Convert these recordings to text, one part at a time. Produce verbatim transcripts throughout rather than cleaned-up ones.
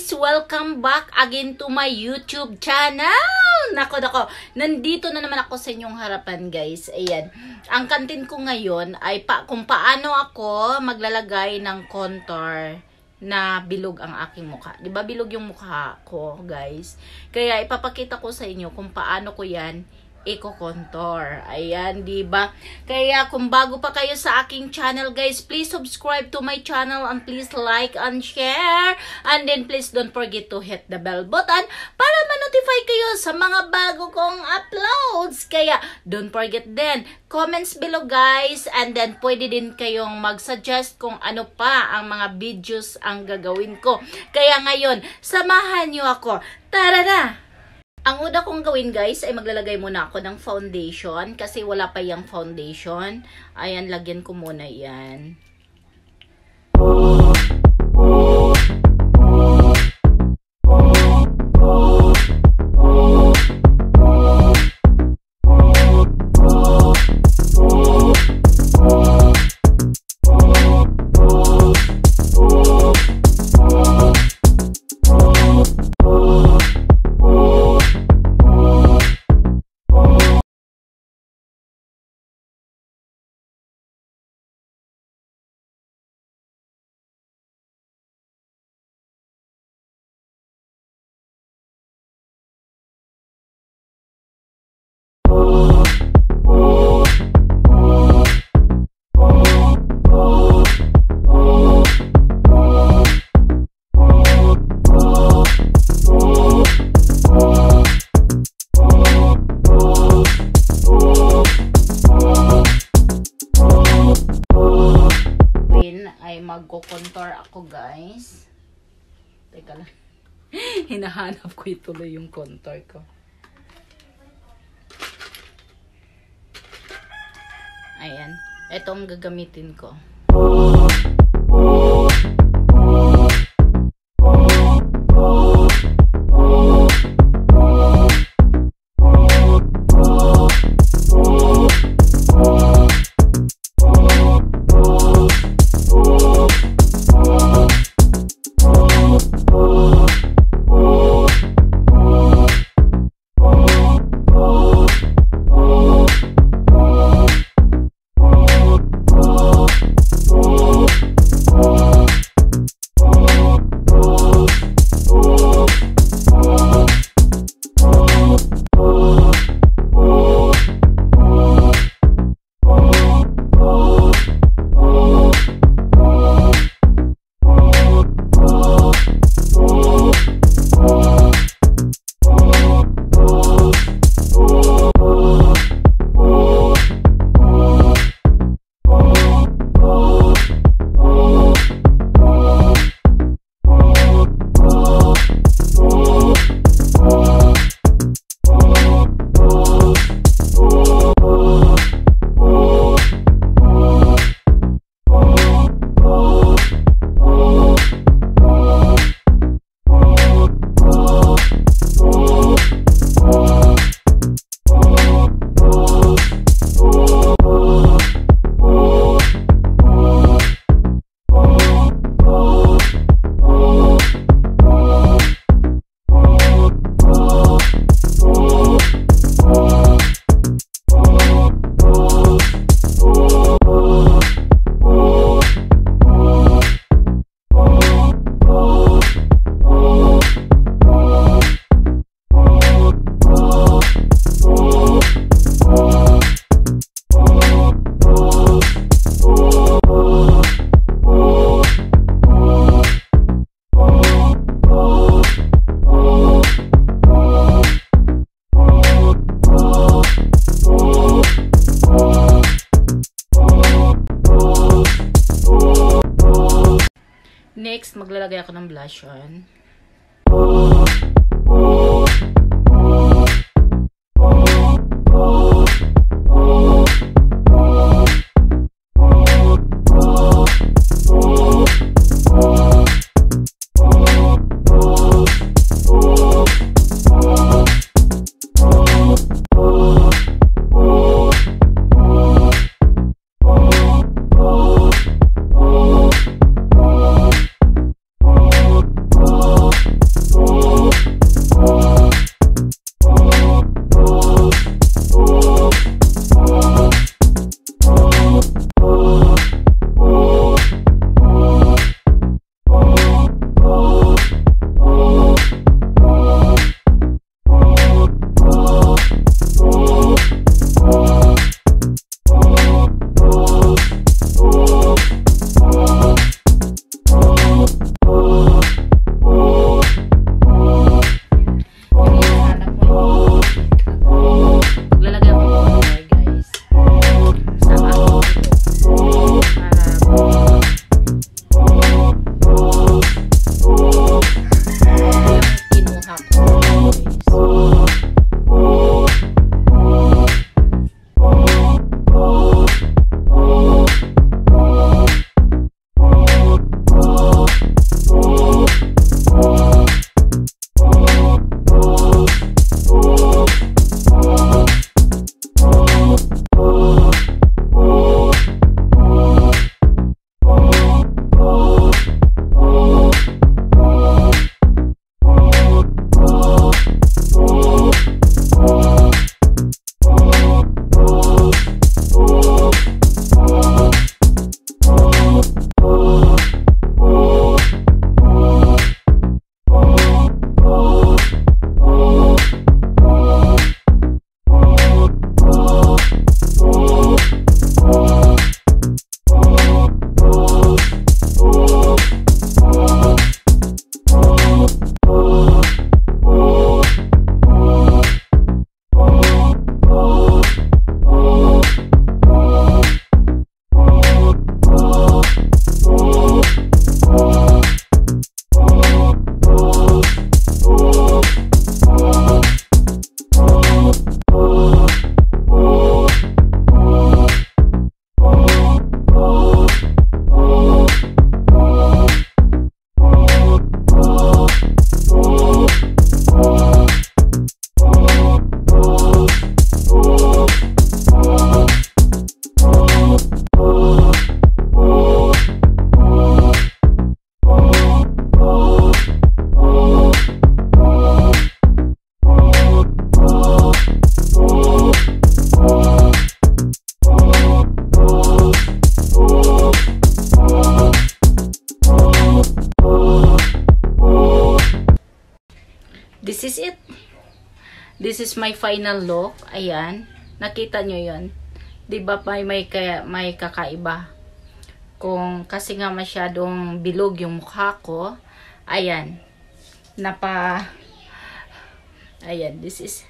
guys! Welcome back again to my YouTube channel! Nako, nako. Nandito na naman ako sa inyong harapan, guys. Ayan. Ang content ko ngayon ay pa kung paano ako maglalagay ng contour na bilog ang aking mukha. Diba bilog yung mukha ko, guys? Kaya ipapakita ko sa inyo kung paano ko yan i-contour. Ayan, diba? Kaya kung bago pa kayo sa aking channel, guys, please subscribe to my channel and please like and share. And then please don't forget to hit the bell button para ma-notify kayo sa mga bago kong uploads. Kaya don't forget then, comments below, guys. And then pwede din kayong mag-suggest kung ano pa ang mga videos ang gagawin ko. Kaya ngayon, samahan nyo ako. Tara na! Ang una kong gawin, guys, ay maglalagay muna ako ng foundation kasi wala pa yung foundation. Ayan, lagyan ko muna yan. Ay magko-contour ako, guys. Teka lang. Hinahanap ko ituloy yung contour ko. Ayan. Ito ang gagamitin ko. Next, maglalagay ako ng blush on. This is my final look. Ayan. Nakita nyo yun. Diba may, may, kaya, may kakaiba? Kung kasi nga masyadong bilog yung mukha ko. Ayan. Napa... Ayan. This is...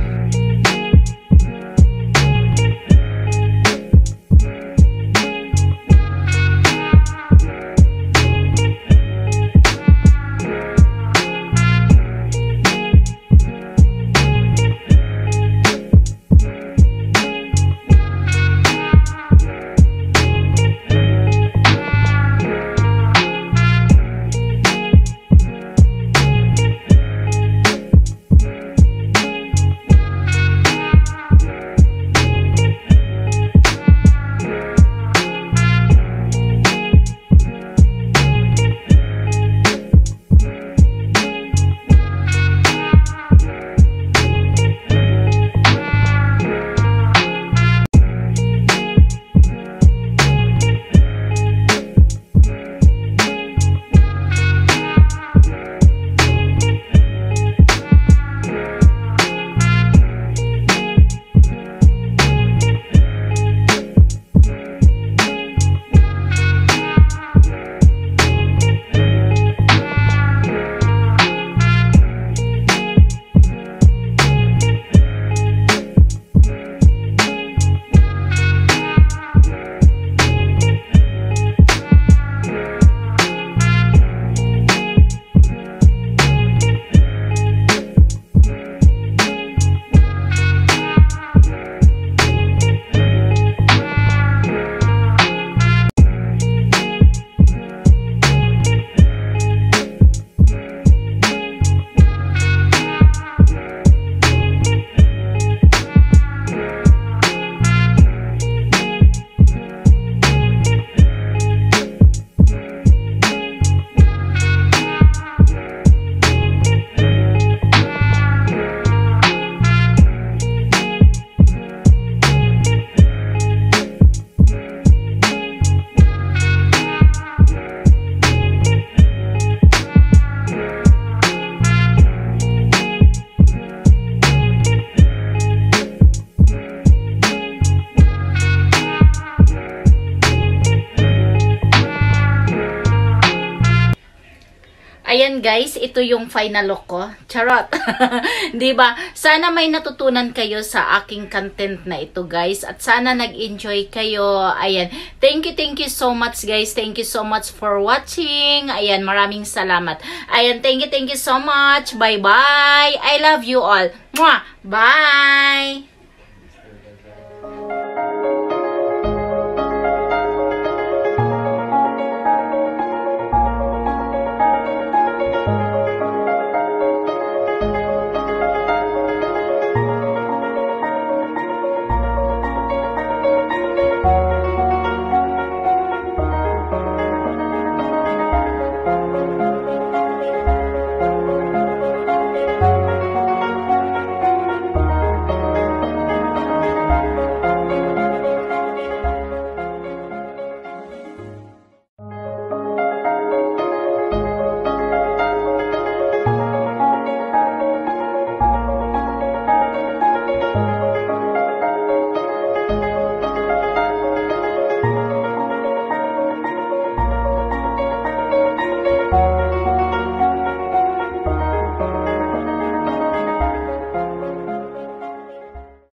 Ayan guys, ito yung final look ko. Charot. 'Di ba? Sana may natutunan kayo sa aking content na ito guys, at sana nag-enjoy kayo. Ayan. Thank you, thank you so much guys. Thank you so much for watching. Ayan, maraming salamat. Ayan, thank you, thank you so much. Bye-bye. I love you all. Mwah! Bye.